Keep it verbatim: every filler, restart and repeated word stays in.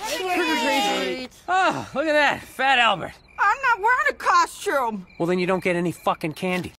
Oh, look at that. Fat Albert. I'm not wearing a costume. Well, then you don't get any fucking candy.